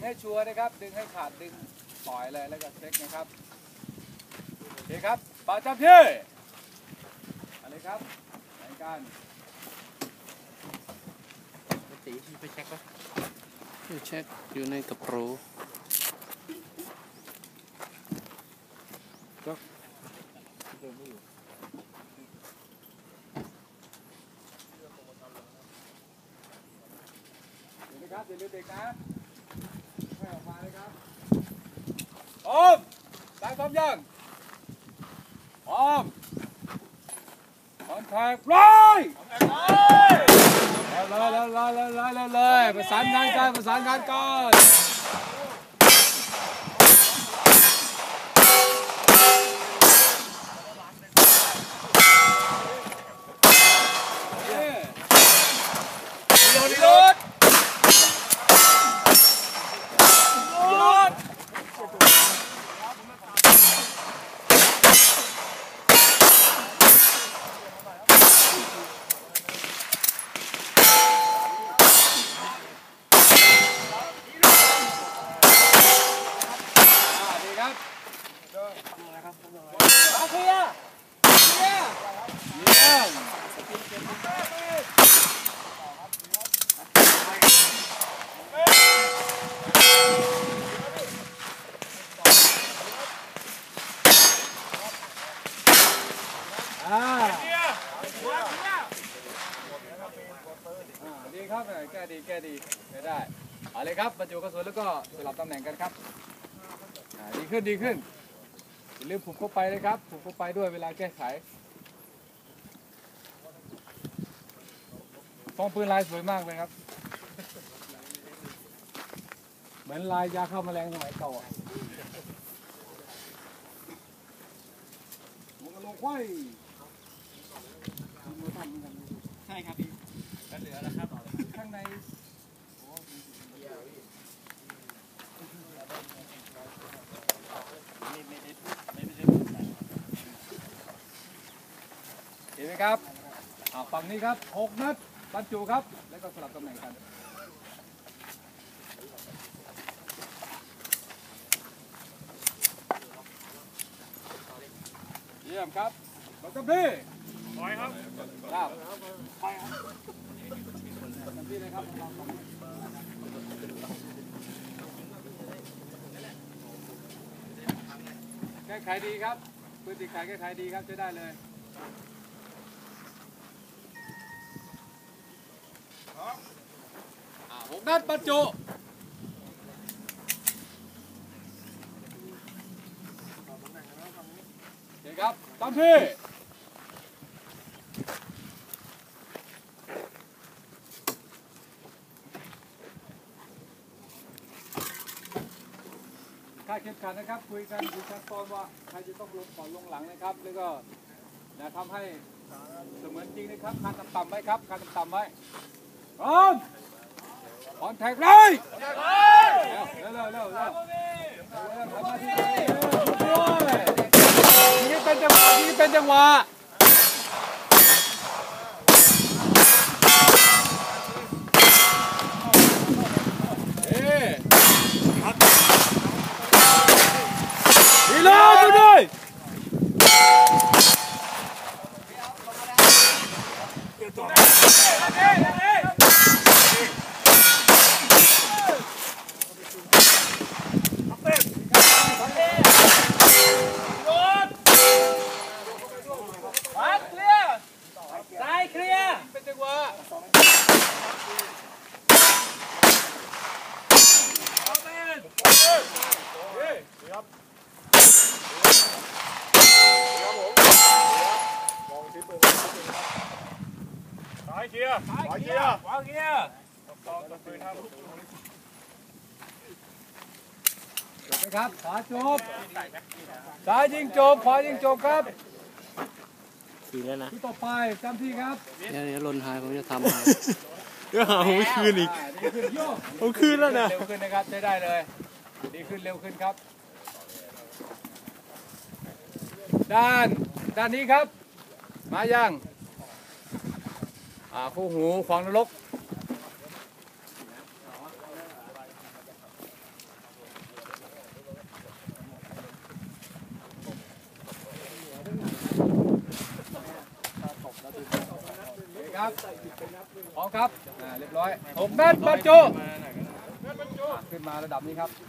ให้ชัวร์นะครับดึงให้ขาดดึงปล่อยเลยแล้วก็เช็คนะครับโอเคครับประจำที่อะไรครับไหนกันตีไปเช็คปะเช็คอยู่ในกระเป๋าก็ครับอย่าลืมเด็กนะให้ออกมาเลยครับพร้อมได้พร้อมยังพร้อมคอนแทคเลยเลยประสานงานกันประสานงานกันดีครับแก้ดีไม่ได้เอาเลยครับบรรจุกระสุนแล้วก็สลับตำแหน่งกันครับดีขึ้นอย่าลืมผูกเข้าไปเลยครับผูกเข้าไปด้วยเวลาแก้ไขฟองปืนลายสวยมากเลยครับเหมือนลายยาฆ่าแมลงสมัยเก่ามันก็ลงไข่ใช่ครับพี่เหลือแล้วครับข้างในเห็นไหมครับฝั่งนี้ครับ6 นัดบรรจุครับแล้วก็สลับตำแหน่งกันเยี่ยมครับเราจะพี่ปล่อยครับครับปล่อยครับจะพี่เลยครับแก้ไขดีครับพื้นที่ขายแก้ไขดีครับใช้ได้เลย6 นัดบรรจุโอเคครับตามที่ค่าเข็มขัดนะครับคุยกันดูชั้นตอนว่าใครจะต้องลงก่อนลงหลังนะครับแล้วก็ทำให้เสมือนจริงนะครับคานต่ำๆไว้ครับคานต่ำๆไว้พร้อมคอนแทคเลยเร็วทำมาที่นี่เป็นจังหวะนี่เป็นจังหวะดีเลยดูด้วยเป็นจังหวะสายเคลียร์วางเคลียร์ต่อปืนครับจบไหมครับขวาจบซ้ายยิงจบขวายิงจบครับคืนแล้วนะที่ต่อไปจำที่ครับเดี๋ยวลนหายผมจะทำให้เดี๋ยวหาผมคืนอีกผมคืนแล้วนะเร็วขึ้นนะครับใช้ได้เลยดีขึ้นเร็วขึ้นครับด้านนี้ครับมายังคู่หูขวางนรกครับพร้อมครับเรียบร้อย6 เมตรบรรจุขึ้นมาระดับนี้ครับ